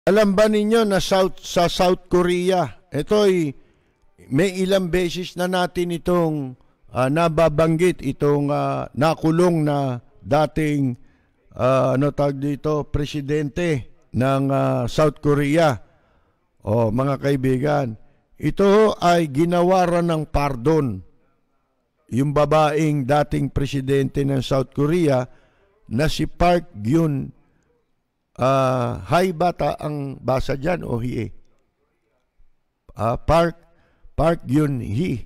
Alam ba ninyo na sa South Korea, may ilang beses na natin itong nababanggit, itong nakulong na dating presidente ng South Korea. Mga kaibigan, ito ay ginawaran ng pardon. Yung babaeng dating presidente ng South Korea na si Park Geun-hye. Hay bata ang basa dyan o hie? Park Geun-hye.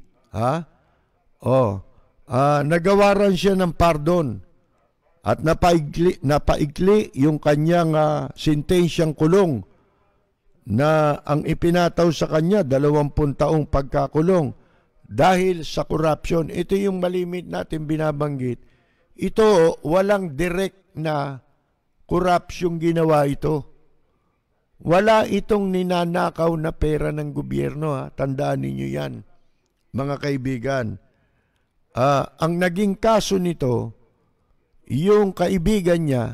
Nagawaran siya ng pardon at napaigli yung kanyang sentensyang kulong na ang ipinataw sa kanya 20 taong pagkakulong dahil sa corruption. Ito yung malimit natin binabanggit. Ito walang direct na corruption ginawa ito. Wala itong ninanakaw na pera ng gobyerno. Tandaan ninyo yan, mga kaibigan. Ang naging kaso nito, yung kaibigan niya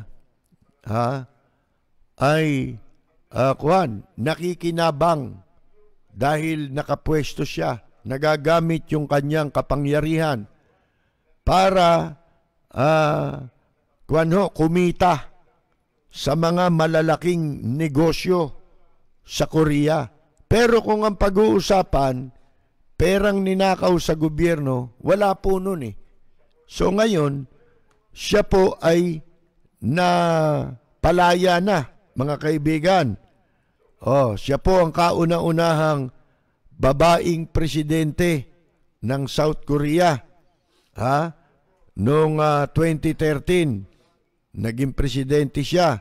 ay nakikinabang dahil nakapwesto siya. Nagagamit yung kanyang kapangyarihan para kumita sa mga malalaking negosyo sa Korea. Pero kung ang pag-uusapan, perang ninakaw sa gobyerno, wala po nun eh. So ngayon, siya po ay napalaya na, mga kaibigan. Siya po ang kauna-unahang babaeng presidente ng South Korea. Noong 2013, naging presidente siya.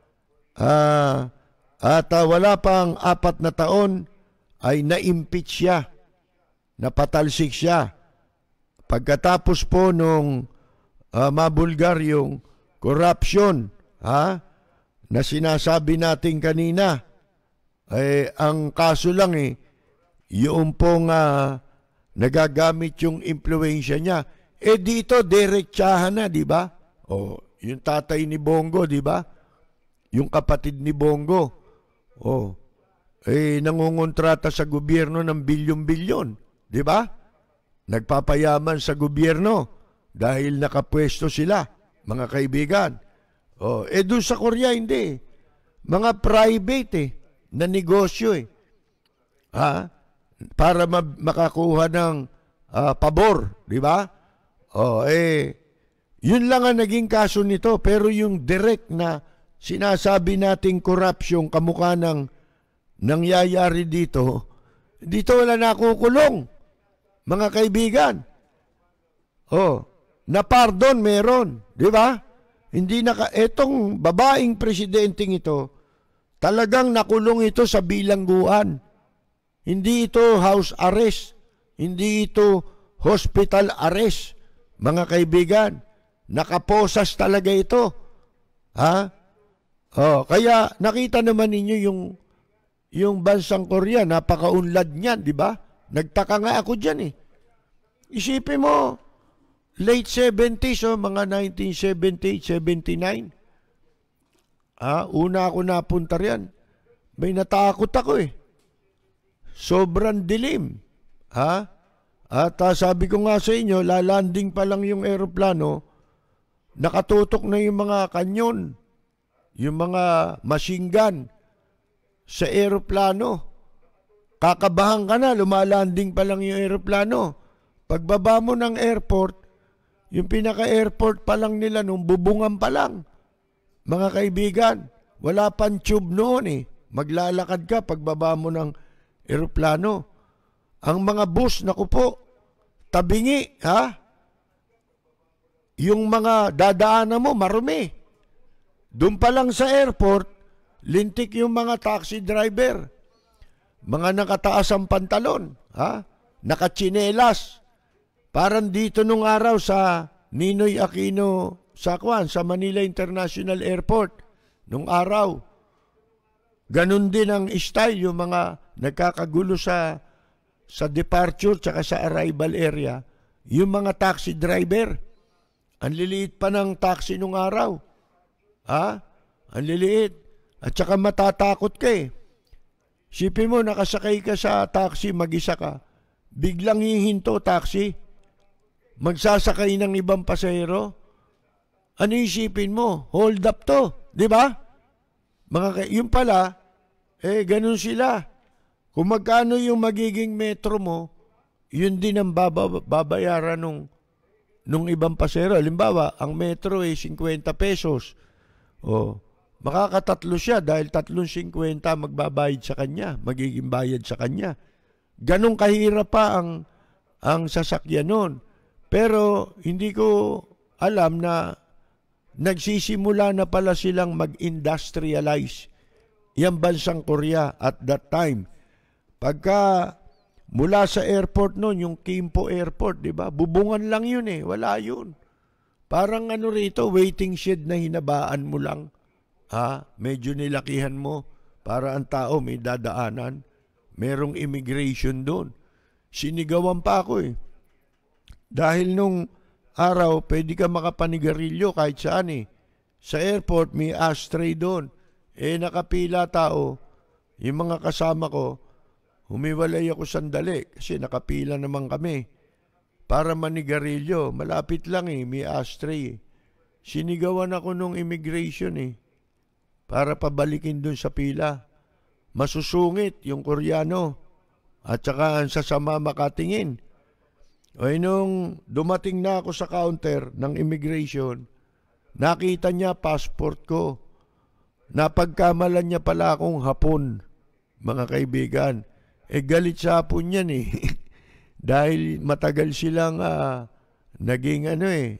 Wala pang 4 na taon ay na-impeach siya. Napatalsik siya. Pagkatapos po nung mabulgar yung corruption, na sinasabi natin kanina, ang kaso lang yung pong nagagamit yung impluensya niya. Dito, diretsahan na, di ba? Yung tatay ni Bongo, di ba? Yung kapatid ni Bongo. Nangungontrata sa gobyerno ng bilyon-bilyon, di ba? Nagpapayaman sa gobyerno dahil nakapwesto sila, mga kaibigan. Doon sa Korea, hindi. Mga private na negosyo para makakuha ng pabor, di ba? Yun lang ang naging kaso nito. Pero yung direct na sinasabi nating corruption, kamukha ng nangyayari dito wala nakukulong, mga kaibigan. Na pardon meron, di ba? Etong babaeng presidenteng ito, talagang nakulong ito sa bilangguan. Hindi ito house arrest, hindi ito hospital arrest, mga kaibigan. Nakaposas talaga ito. Kaya nakita naman ninyo yung bansang Korea, napakaunlad niyan, di ba? Nagtaka nga ako dyan Isipin mo, late 70s, mga 1978, 79. Una ako napunta riyan. May natakot ako Sobrang dilim. At sabi ko nga sa inyo, lalanding pa lang yung eroplano, nakatutok na yung mga kanyon, yung mga machine gun sa eroplano. Kakabahan ka na, lumalanding pa lang yung eroplano. Pagbaba mo ng airport, yung pinaka-airport pa lang nila nung bubungan pa lang. Mga kaibigan, wala pang tube noon Maglalakad ka pagbaba mo ng eroplano. Ang mga bus, naku po, tabingi, Yung mga dadaanan mo, marumi. Doon pa lang sa airport, lintik yung mga taxi driver. Mga nakataas ang pantalon, nakatsinelas. Parang dito nung araw sa Ninoy Aquino sa Manila International Airport. Nung araw. Ganun din ang style, yung mga nagkakagulo sa departure tsaka sa arrival area. Yung mga taxi driver. Ang liliit pa ng taxi nung araw. Ang liliit. At saka matatakot ka eh. Sipin mo, nakasakay ka sa taxi, mag-isa ka. Biglang hihinto taxi. Magsasakay ng ibang pasahero. Ano isipin mo? Hold up to. Di ba? Yung pala, ganun sila. Kung magkano yung magiging metro mo, yun din ang babayaran nung ibang pasahero. Halimbawa, ang metro ay 50 pesos. Makakatatlo siya dahil 3.50 magbabayad sa kanya, magiging bayad sa kanya. Ganong kahirap pa ang sasakyan nun. Pero hindi ko alam na nagsisimula na pala silang mag-industrialize yung bansang Korea at that time. Pagka mula sa airport nun, yung Kimpo Airport, di ba? Bubungan lang yun eh, wala yun. Parang ano rito, waiting shed na hinabaan mo lang. Medyo nilakihan mo para ang tao may dadaanan. Merong immigration doon. Sinigawan pa ako eh. Dahil nung araw, pwede ka makapanigarilyo kahit saan eh. Sa airport, may ashtray doon. Nakapila tao. Yung mga kasama ko, humiwalay ako sandali kasi nakapila naman kami. Para manigarilyo, malapit lang eh, may ashtray eh. Sinigawan ako nung immigration eh. Para pabalikin dun sa pila. Masusungit yung Koreano. At saka ang sasama makatingin. Nung dumating na ako sa counter ng immigration, nakita niya passport ko. Napagkamalan niya pala akong Hapon, mga kaibigan. Galit sa Hapon yan eh. Dahil matagal silang naging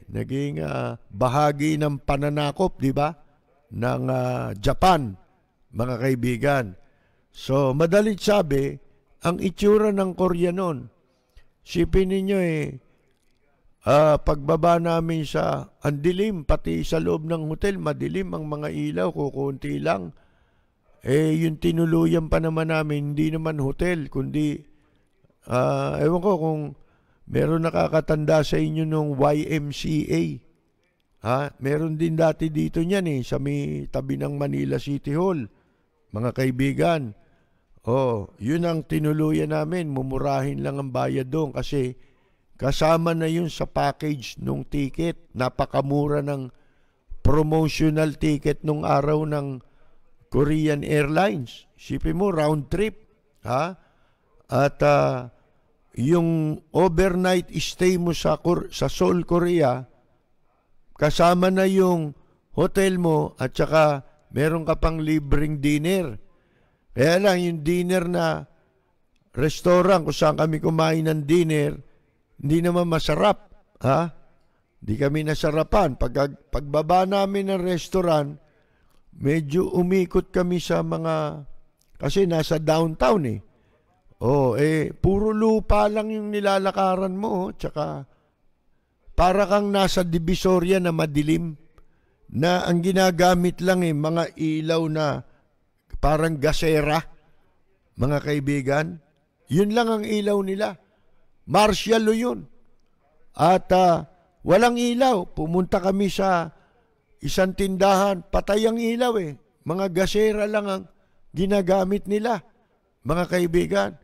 bahagi ng pananakop, di ba? Ng Japan, mga kaibigan. So, madalit sabi, ang itsura ng Korea noon, sipin ninyo pagbaba namin sa andilim, pati sa loob ng hotel, madilim ang mga ilaw, kukunti lang. Yung tinuluyan pa naman namin, hindi naman hotel, kundi, ewan ko kung meron nakakatanda sa inyo nung YMCA. Meron din dati dito niyan sa may tabi ng Manila City Hall. Mga kaibigan, yun ang tinuluyan namin. Mumurahin lang ang bayad doon kasi kasama na yun sa package nung ticket. Napakamura ng promotional ticket nung araw ng Korean Airlines. Sipin mo, round trip. At yung overnight stay mo sa Seoul, Korea, kasama na yung hotel mo at saka meron ka pang libreng dinner. Kaya lang yung dinner na restaurant kung saan kami kumain ng dinner, hindi naman masarap. Hindi kami nasarapan. Pagbaba namin ng restaurant, medyo umikot kami sa kasi nasa downtown eh. Puro lupa lang yung nilalakaran mo. Tsaka para kang nasa Divisoria na madilim na ang ginagamit lang mga ilaw na parang gasera, mga kaibigan. Yun lang ang ilaw nila. Martial law yun. At walang ilaw. Pumunta kami sa isang tindahan, patay ang ilaw eh. Mga gasera lang ang ginagamit nila, mga kaibigan.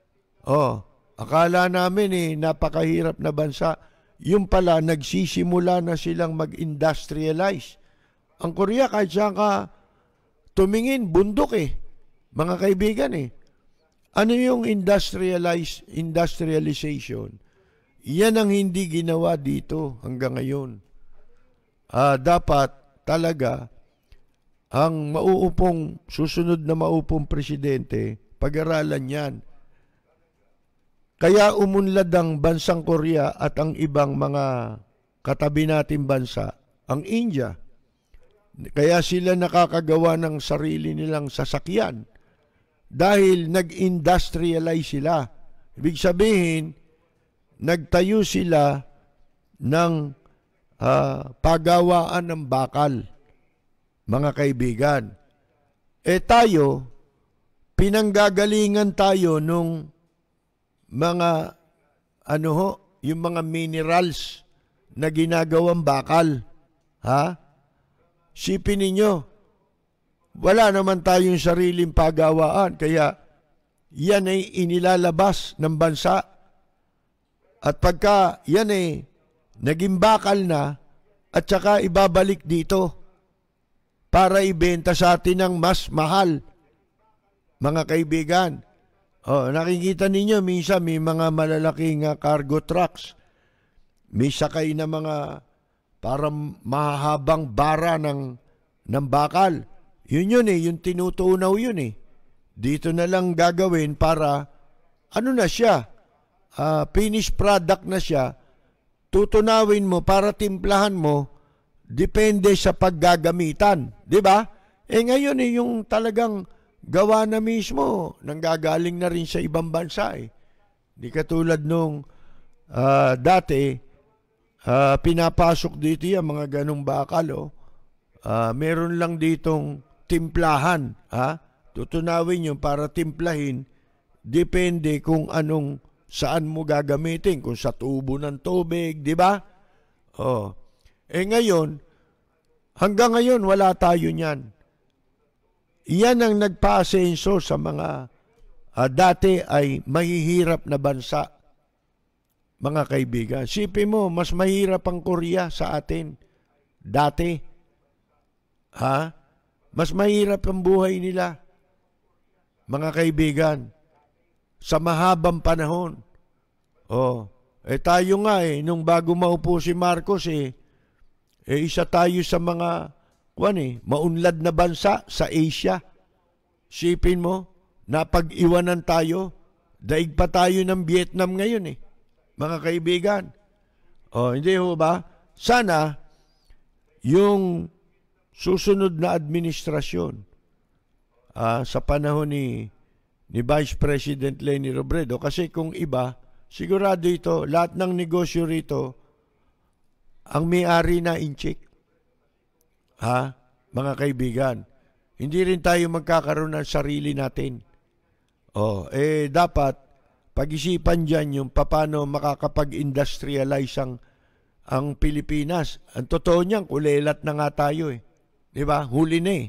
Akala namin napakahirap na bansa. Yung pala, nagsisimula na silang mag-industrialize. Ang Korea, kahit saan ka tumingin, bundok mga kaibigan Ano yung industrialization? Yan ang hindi ginawa dito hanggang ngayon. Dapat talaga, ang susunod na mauupong presidente, pag-aralan yan. Kaya umunlad ang bansang Korea at ang ibang mga katabi nating bansa, ang India. Kaya sila nakakagawa ng sarili nilang sasakyan dahil nag-industrialize sila. Ibig sabihin, nagtayo sila ng pagawaan ng bakal, mga kaibigan. Tayo, pinanggagalingan tayo nung mga yung mga minerals na ginagawang bakal. Sipin ninyo, wala naman tayong sariling pagawaan, kaya yan ay inilalabas ng bansa. At pagka yan ay naging bakal na, at saka ibabalik dito para ibenta sa atin ng mas mahal, mga kaibigan. Nakikita ninyo, minsan may mga malalaking cargo trucks. May sakay na mga parang mahahabang bara ng bakal. Yun yung tinutunaw yun eh. Dito na lang gagawin para, ano na siya, finished product na siya, tutunawin mo para timplahan mo, depende sa paggagamitan. Diba? Ngayon yung talagang gawa na mismo, nanggagaling na rin sa ibang bansa eh. Di katulad nung dati, pinapasok dito yung mga ganong bakal. Meron lang ditong timplahan. Tutunawin yun para timplahin, depende kung saan mo gagamitin, kung sa tubo ng tubig, di ba? Ngayon, hanggang ngayon wala tayo niyan. Yan ang nagpa-asenso sa mga dati ay mahihirap na bansa, mga kaibigan. Sipin mo, mas mahirap ang Korea sa atin dati. Mas mahirap ang buhay nila, mga kaibigan, sa mahabang panahon. Tayo nga nung bago maupo si Marcos isa tayo sa mga maunlad na bansa sa Asia. Sipin mo, napag-iwanan tayo, daig pa tayo ng Vietnam ngayon mga kaibigan. Hindi ho ba? Sana yung susunod na administrasyon sa panahon ni Vice President Leni Robredo, kasi kung iba, sigurado ito, lahat ng negosyo rito, ang may-ari na inchik. Mga kaibigan, hindi rin tayo magkakaroon ng sarili natin. Dapat pag-isipan dyan yung paano makakapag-industrialize ang Pilipinas. Ang totoo niyan, kulelat na nga tayo Diba? Huli na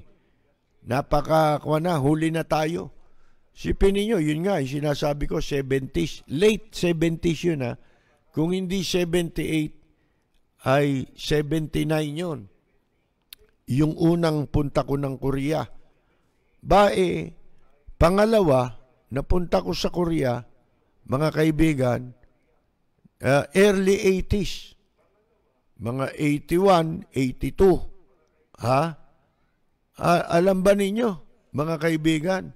huli na tayo. Sipin ninyo, yun nga, sinasabi ko, 70s, late 70s yun Kung hindi 78, ay 79 yun. Yung unang punta ko ng Korea. Pangalawa, napunta ko sa Korea, mga kaibigan, early 80s. Mga 81, 82. Alam ba ninyo, mga kaibigan?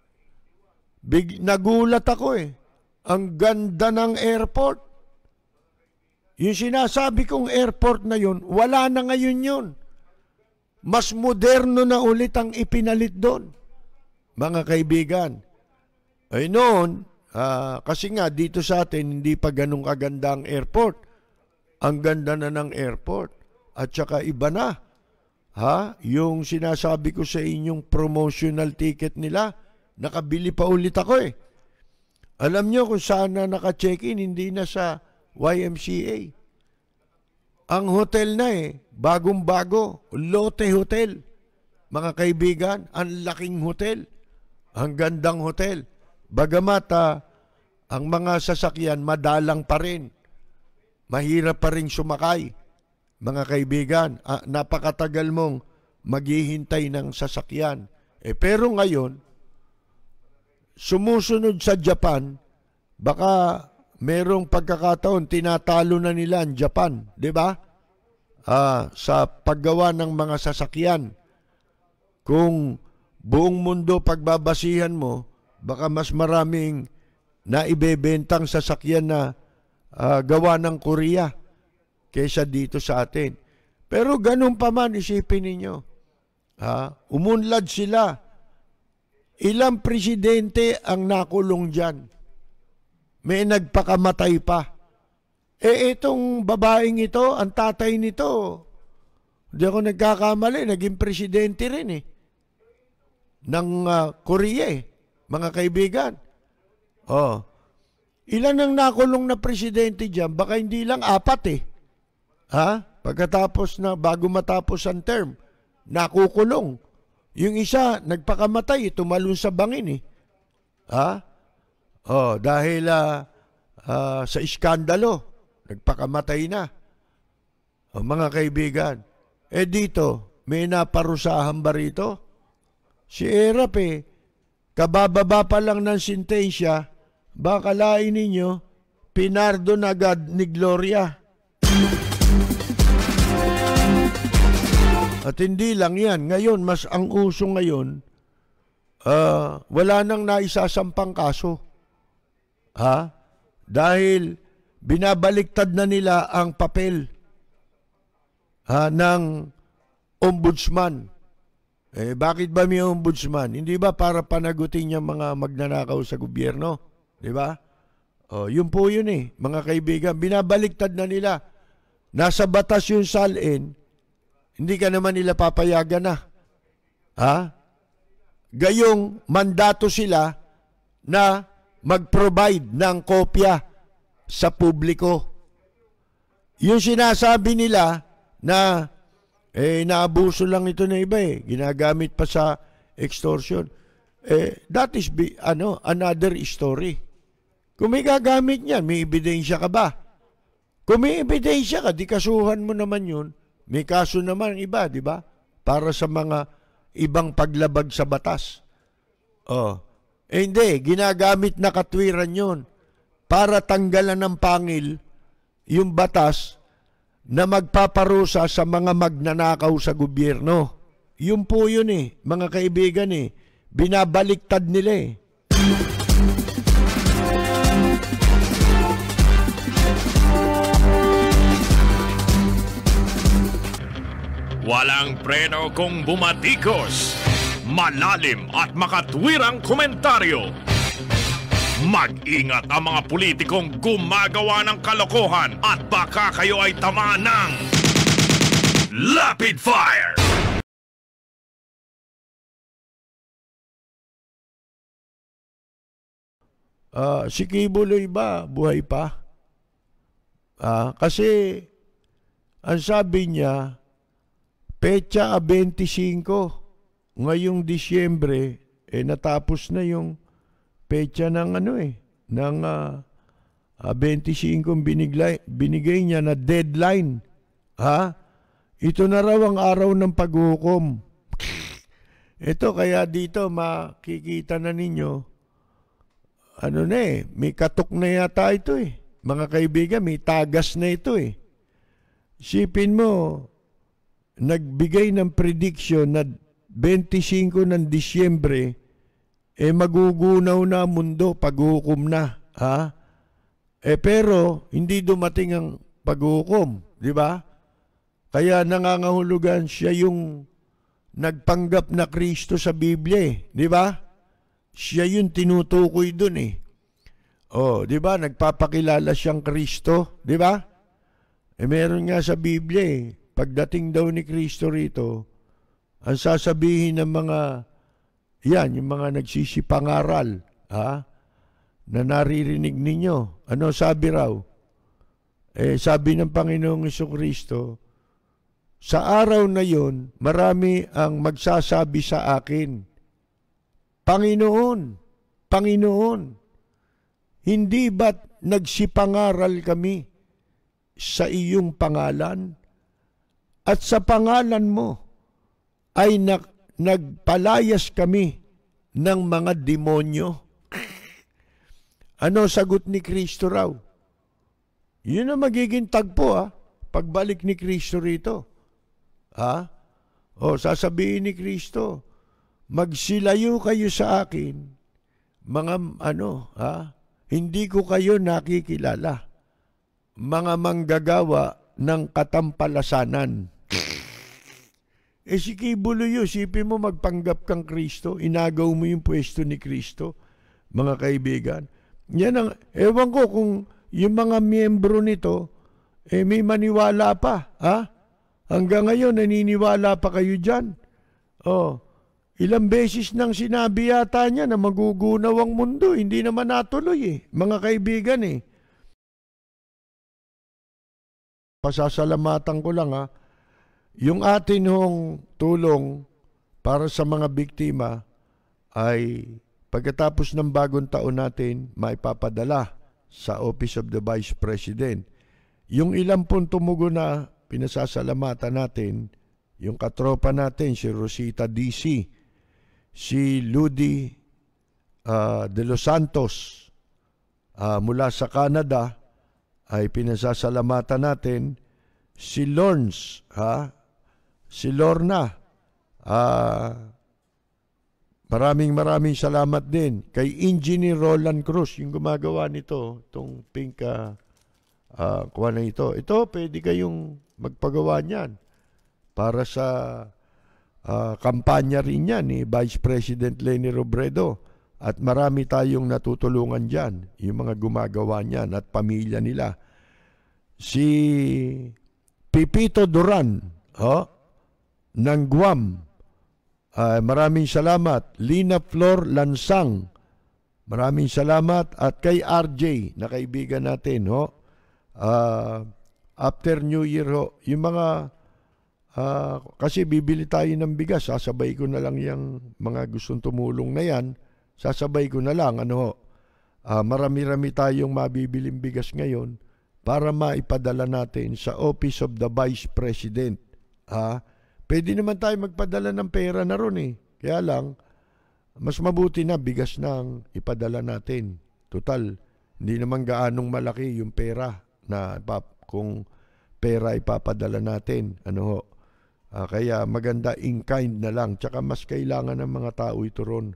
Nagulat ako Ang ganda ng airport. Yung sinasabi kong airport na yun, wala na ngayon yun. Mas moderno na ulit ang ipinalit doon, mga kaibigan. Noon, kasi nga dito sa atin, hindi pa ganun kaganda ang airport. Ang ganda na ng airport. At saka iba na. Yung sinasabi ko sa inyong promotional ticket nila, nakabili pa ulit ako Alam nyo kung saan na naka-check-in, hindi na sa YMCA. Ang hotel na bagong-bago, Lotte Hotel. Mga kaibigan, ang laking hotel. Ang gandang hotel. Bagamat ang mga sasakyan madalang pa rin. Mahirap pa rin sumakay. Mga kaibigan, napakatagal mong maghihintay ng sasakyan. Pero ngayon, sumusunod sa Japan, baka merong pagkakataon, tinatalo na nila ang Japan, di ba? Sa paggawa ng mga sasakyan. Kung buong mundo pagbabasihan mo, baka mas maraming naibebentang sasakyan na gawa ng Korea kaysa dito sa atin. Pero ganun pa man, isipin ninyo. Umunlad sila. Ilang presidente ang nakulong dyan. May nagpakamatay pa. Itong babaeng ito, ang tatay nito, hindi ako nagkakamali, naging presidente rin ng Korea mga kaibigan. Ilan ang nakulong na presidente dyan? Baka hindi lang 4 Pagkatapos na, bago matapos ang term, nakukulong. Yung isa, nagpakamatay, tumalon sa bangin eh. Ha? Dahil sa iskandalo, nagpakamatay na. Mga kaibigan, dito, may naparusahan ba rito? Si Erap kabababa pa lang ng sentensya, baka lain ninyo, pinardon agad ni Gloria. At hindi lang yan. Ngayon, mas ang uso ngayon, wala nang naisasampang kaso. Dahil binabaliktad na nila ang papel ng ombudsman. Bakit ba may ombudsman? Hindi ba para panagutin yung mga magnanakaw sa gobyerno? Di ba? Yun po yun mga kaibigan. Binabaliktad na nila. Nasa batas yung salin, hindi ka naman nila papayagan na. Gayong mandato sila na mag-provide ng kopya sa publiko. Yung sinasabi nila na naabuso lang ito na iba ginagamit pa sa extortion. That is another story. Kung may gagamit niyan, may ebidensya ka ba? Kung may ebidensya ka, di kasuhan mo naman yun. May kaso naman iba, di ba? Para sa mga ibang paglabag sa batas. Hindi, ginagamit na katwiran yun para tanggalan ng pangil yung batas na magpaparusa sa mga magnanakaw sa gobyerno. Yun po yun mga kaibigan binabaliktad nila Walang preno kung bumatikos, malalim at makatwirang komentaryo. Mag-ingat ang mga politikong gumagawa ng kalokohan at baka kayo ay tamaan ng Rapid Fire! Si Kibuloy ba buhay pa? Kasi ang sabi niya, petsa 25, ngayong Disyembre, natapos na yung petsa ng ng 25 binigay niya na deadline. Ito na raw ang araw ng paghukom. Ito kaya dito makikita na ninyo, may katok na yata ito Mga kaibigan, may tagas na ito Sipin mo, nagbigay ng prediction na 25 ng Disyembre, magugunaw na mundo, paghukom na. Pero, hindi dumating ang paghukom, di ba? Kaya nangangahulugan siya yung nagpanggap na Kristo sa Biblia, di ba? Siya yung tinutukoy dun di ba? Nagpapakilala siyang Kristo, di ba? Meron nga sa Biblia pagdating daw ni Kristo rito, ang sasabihin ng mga yung mga nagsisipangaral, na naririnig ninyo. Ano sabi raw? Sabi ng Panginoong Jesucristo, sa araw na yon, marami ang magsasabi sa akin, Panginoon, Panginoon, hindi ba't nagsipangaral kami sa iyong pangalan? At sa pangalan mo ay nagpalayas kami ng mga demonyo. Ano sagot ni Kristo raw? Yun ang magiging tagpo pagbalik ni Kristo rito. Sasabihin ni Kristo, magsilayo kayo sa akin, mga hindi ko kayo nakikilala, mga manggagawa ng katampalasanan. Si Kibuloy, sipin mo magpanggap kang Kristo, inagaw mo yung pwesto ni Kristo, mga kaibigan. Yan ang, ewan ko kung yung mga miyembro nito, may maniwala pa, Hanggang ngayon, naniniwala pa kayo dyan. Ilang beses nang sinabi yata niya na magugunaw ang mundo, hindi naman natuloy mga kaibigan Pasasalamatan ko lang yung atin hong tulong para sa mga biktima ay pagkatapos ng bagong taon natin, maipapadala sa Office of the Vice President. Yung ilang pong tumugo na pinasasalamatan natin, yung katropa natin, si Rosita DC, si Ludi de los Santos mula sa Canada, ay pinasasalamatan natin. Si Lorns, si Lorna, maraming salamat din. Kay Engineer Roland Cruz, yung gumagawa nito, itong pink kuha na ito. Ito, pwede kayong magpagawa niyan para sa kampanya rin yan ni Vice President Leni Robredo. At marami tayong natutulungan dyan, yung mga gumagawa niyan at pamilya nila. Si Pipito Duran, ng Guam, maraming salamat. Lina Flor Lansang, maraming salamat. At kay RJ, na kaibigan natin, after New Year, yung mga, kasi bibili tayo ng bigas, sasabay ko na lang yung mga gustong tumulong na yan, sasabay ko na lang, marami-rami tayong mabibiling bigas ngayon para maipadala natin sa Office of the Vice President. Pwede naman tayo magpadala ng pera na ron eh. Kaya lang, mas mabuti na bigas nang ipadala natin. Total, hindi naman gaanong malaki yung pera na kung pera ipapadala natin. Kaya maganda in kind na lang. Tsaka mas kailangan ng mga tao ito ron.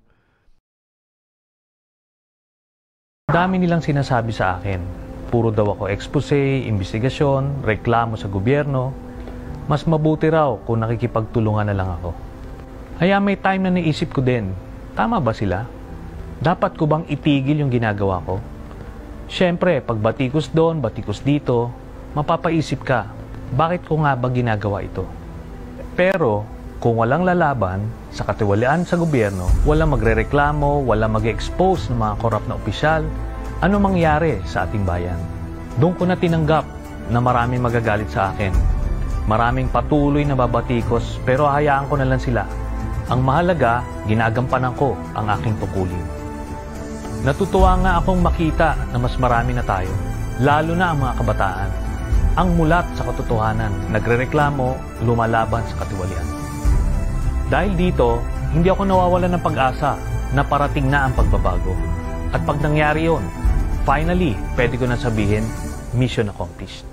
Dami nilang sinasabi sa akin. Puro daw ako expose, investigasyon, reklamo sa gobyerno. Mas mabuti raw kung nakikipagtulungan na lang ako. Kaya may time na naisip ko din, tama ba sila? Dapat ko bang itigil yung ginagawa ko? Siyempre, pag batikos doon, batikos dito, mapapaisip ka, bakit ko nga ba ginagawa ito? Pero, kung walang lalaban sa katiwalian sa gobyerno, walang magrereklamo, walang mag-expose ng mga korap na opisyal, ano mangyari sa ating bayan? Doon ko na tinanggap na maraming magagalit sa akin. Maraming patuloy na babatikos pero hayaan ko na lang sila. Ang mahalaga, ginagampanan ko ang aking tungkulin. Natutuwa nga akong makita na mas marami na tayo, lalo na ang mga kabataan. Ang mulat sa katotohanan, nagrereklamo, lumalaban sa katiwalian. Dahil dito, hindi ako nawawalan ng pag-asa na parating na ang pagbabago. At pag nangyari yun, finally, pwede ko na sabihin, mission accomplished.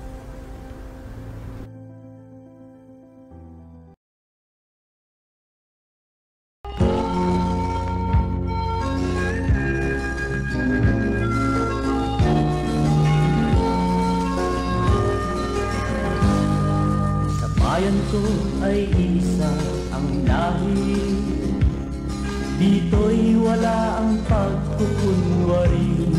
Sa bayan ko ay isa ang lahi, dito'y wala ang pagkukunwari.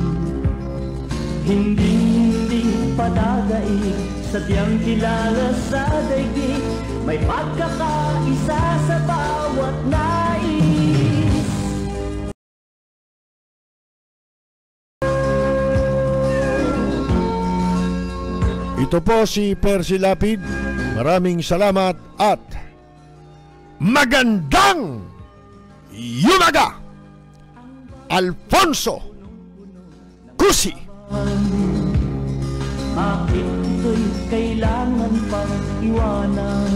Hindi padagaig, sadyang kilala sa daigdig, may pagkakaisa sa bawat nais. Ito po si Percy Lapid. Maraming salamat at magandang yumaga, Alfonso Cusi. Bakit ito'y kailangan pang iwanan?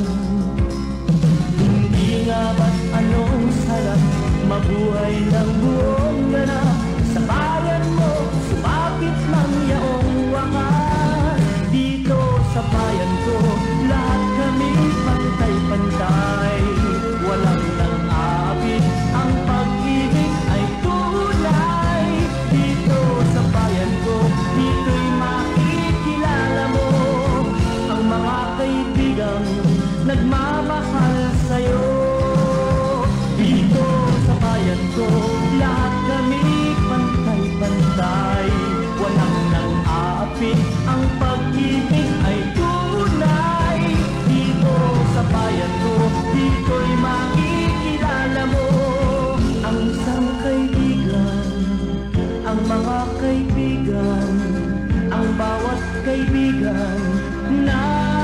Hindi nga ba't anong sarap mabuhay ng buong ganap? Sa bayan mo, sumapit ng yaong wakas. Dito sa bayan ko, lahat kami pantay-pantay. Walang nang-aabit, ang pag-ibig ay tunay. Dito sa bayan ko, dito'y makikilala mo ang mga kaibigang nagmamahal sa'yo. Dito sa bayan ko, lahat kami pantay-pantay. Walang nang-aapit, ang pag-ibig ay tunay. Dito sa bayan ko, dito'y makikilala mo ang isang kaibigan, ang mga kaibigan, ang bawat kaibigan na